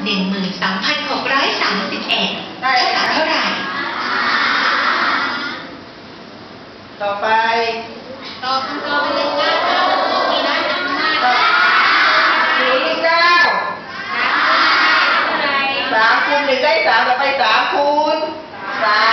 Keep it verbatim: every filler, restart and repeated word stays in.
หนึ่งหมื่นสองพันหกร้อยสามสิบเอ็ดเท่ากับเท่าไหร่ต่อไปต่อต่อไปเลยเก้าเก้ากี่ร้อยสามสิบห้าสี่เก้าสามคูณหนึ่งได้สามต่อไปสามคูณสาม